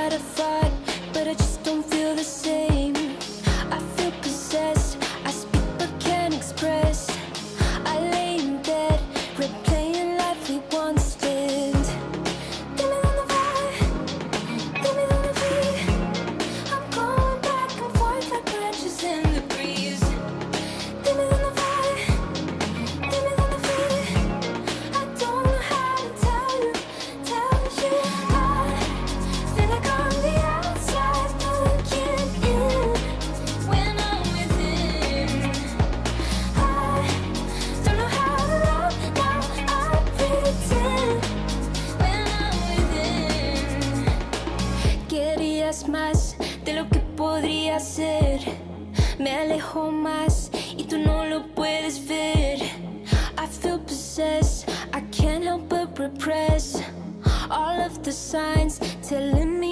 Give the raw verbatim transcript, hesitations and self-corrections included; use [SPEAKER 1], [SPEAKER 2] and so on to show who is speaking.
[SPEAKER 1] try to fight, but I just don't feel the same. I feel possessed, I speak but can't express. I lay in bed, replaying life we once did. Give me the vibe, give me the beat. I'm going back and forth like branches in the breeze. Give me the vibe, give me the beat. I don't know how to tell you, tell you. I feel like on the outside looking in when I'm within. I don't know how to love, now I pretend when I'm within. Querías más de lo que podría ser. Me alejo más y tú no lo puedes ver. I feel possessed, I can't help but repress all of the signs telling me